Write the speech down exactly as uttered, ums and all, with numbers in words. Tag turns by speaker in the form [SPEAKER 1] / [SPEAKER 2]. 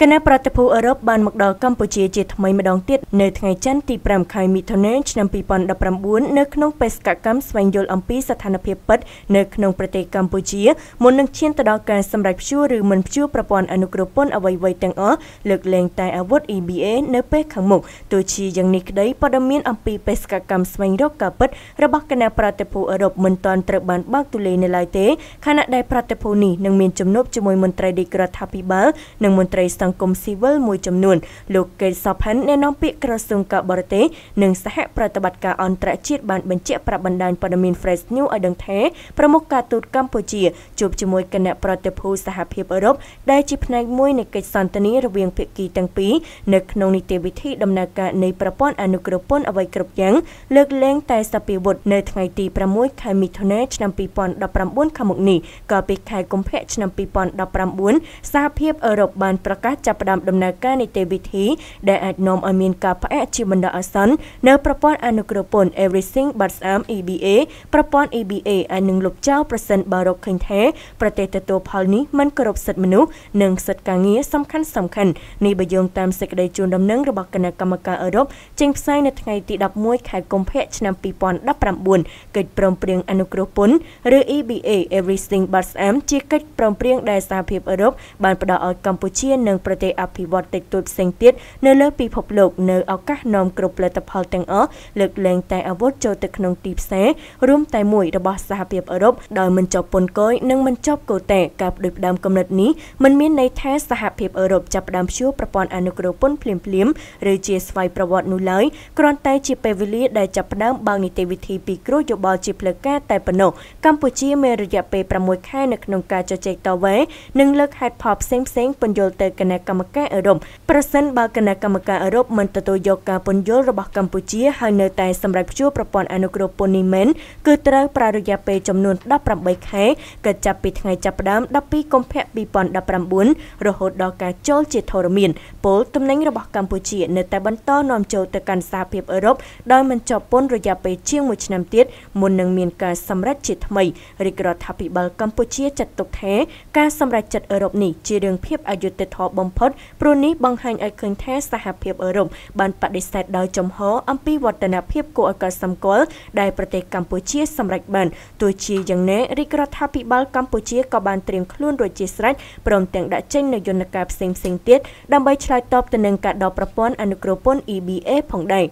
[SPEAKER 1] គណៈប្រតិភូអឺរ៉ុបបានមកដល់កម្ពុជាជាថ្មីម្ដងទៀតនៅថ្ងៃច័ន្ទទីប្រាំខែមិថុនាឆ្នាំពីរពាន់ដប់ប្រាំបួននៅក្នុងបេសកកម្មស្វែងយល់អំពីស្ថានភាពពិតនៅក្នុងប្រទេសកម្ពុជាមុននឹងឈានទៅដល់ការសម្រេចព្យួរឬមិនព្យួរប្រព័ន្ធអនុគ្រោះពន្ធអ្វីៗទាំងអស់លើកលែងតែអាវុធ E B A នៅពេលខាងមុខទោះជាយ៉ាងនេះក្តីព័ត៌មានអំពីបេសកកម្មស្វែងរកការពិតរបស់គណៈប្រតិភូអឺរ៉ុបមិនទាន់ត្រូវបានបើកទូលាយនៅឡើយទេខណៈដែលប្រតិភូនេះនឹងមានជំនួបជាមួយមន្ត្រីរាជរដ្ឋាភិបាលនិងមន្ត្រីសង្គមស៊ីវិលមួយចំនួនលោកកេត សផាន់អ្នកនាំពាក្យក្រសួងការបរទេសនិងសហប្រតិបត្តិការអន្តរជាតិបានបញ្ជាក់ប្រាប់បណ្ដាញព័ត៌មាន Fresh News ឲ្យដឹងថាប្រមុខការទូតកម្ពុជាជួបជាមួយគណៈប្រតិភូសហភាពអឺរ៉ុបដែលជាផ្នែកមួយនៃកិច្ចសន្ទនារវាងភាគីទាំងពីរនៅក្នុងនីតិវិធីដំណើរការនៃប្រព័ន្ធអនុគ្រោះពន្ធអ្វីគ្រប់យ៉ាងលើកលែងតែសពាវុធនៅថ្ងៃទីប្រាំមួយខែមិថុនាឆ្នាំពីរពាន់ដប់ប្រាំបួនខាងមុខនេះក៏ពីខែកុម្ភៈឆ្នាំពីរពាន់ដប់ប្រាំបួនសហភាពអឺរ៉ុបបានប្រកាសចាប់ផ្ដើមដំណើរការនីតិវិធីដែលអាចនាំឲ្យមានការផ្អាកជាបណ្ដោះអាសន្ននៅប្រព័ន្ធអនុគ្រោះពន្ធ Everything But Arms E B A ប្រព័ន្ធ E B A អាចនឹងលុបចោលប្រសិនបើរកឃើញថាប្រទេសទទួលផលនេះមិនគោរពសិទ្ធិមនុស្សនិងសិទ្ធិការងារសំខាន់សំខាន់នេះបើយោងតាមសេចក្តីជូនដំណឹងរបស់គណៈកម្មការអឺរ៉ុបចេញផ្សាយនៅថ្ងៃទីដប់មួយខែកុម្ភៈឆ្នាំពីរពាន់ដប់ប្រាំបួនកិច្ចព្រមព្រៀងអនុគ្រោះពន្ធឬ E B A Everything But Arms ជាកិច្ចព្រមព្រៀងដែលសហភាពអឺរ៉ុបបានផ្ដល់ឲ្យកម្ពុជានិងប្រទេសអភិវឌ្ឍន៍តិចតួចផ្សេងទៀតនៅលើពិភពលោកនៅឱកាសនាំគ្រប់ផលិតផលទាំងអស់លើកលែងតែអាវុធចូលទៅក្នុងទីផ្សាររួមតែមួយរបស់សហភាពអឺរ៉ុបដោយមិនចុះពន្ធគយនិងមិនចុះកូតាការផ្ដួចផ្ដើមគំនិតនេះមិនមានន័យថាសហភាពអឺរ៉ុបចាប់ផ្ដើមព្យួរប្រព័ន្ធអនុគ្រោះពន្ធភ្លាមៗឬជាស្វ័យប្រវត្តិនោះឡើយគ្រាន់តែជាពេលវេលាដែលចាប់ផ្ដើមបើកនីតិវិធីពិគ្រោះយោបល់ជាផ្លូវការតែប៉ុណ្ណោះកម្ពុជាមានរយៈពេលប្រាំមួយខែនៅក្នុងការជជែកតវ៉ានិងលើកហេតុផលផ្សេងផ្សេងពន្យល់ទៅគណៈកម្មការអឺរ៉ុបប្រសិនបើគណៈកម្មការអឺរ៉ុបមិនទទួលយកការពន្យល់របស់កម្ពុជាហើយនៅតែសម្រាប់ព្យួរប្រព័ន្ធអនុគ្រោះពន្ធនេះមែនគឺត្រូវប្រើរយៈពេលចំនួនដប់ប្រាំបីខែក៏ចាប់ពីថ្ងៃចាប់ផ្ដើមដប់ពីរកុម្ភៈពីរពាន់ដប់ប្រាំបួនរហូតដល់ការចូលជាធរមានពលទំនិញរបស់កម្ពុជានៅតែបន្តនាំចូលទៅកាន់សហភាពអឺរ៉ុបដោយមិនជាប់ពន្ធរយៈពេលជាងមួយឆ្នាំទៀតមុននឹងមានការសម្រេចជាថ្មីរាជរដ្ឋាភិបាលកម្ពុជាចាត់ទុកថាការសម្រេចចិត្តអឺរ៉ុបនេះជារឿងភាពអយុត្តិធម៌បំផុតព្រោះនេះបង្ហាញឲ្យឃើញថាសហភាពអឺរ៉ុបបានបដិសេធដោយចំហអំពីវឌ្ឍនភាពគួរឲ្យកត់សម្គាល់ដែលប្រទេសកម្ពុជាសម្រេចបានទោះជាយ៉ាងណារាជរដ្ឋាភិបាលកម្ពុជាក៏បានត្រៀមខ្លួនរួចជាស្រេចព្រមទាំងដាក់ចេញនូវយន្តការផ្សេងៗទៀតដើម្បីឆ្លើយតបទៅនឹងការដកប្រព័ន្ធអនុគ្រោះពន្ធ E B A ផងដែរ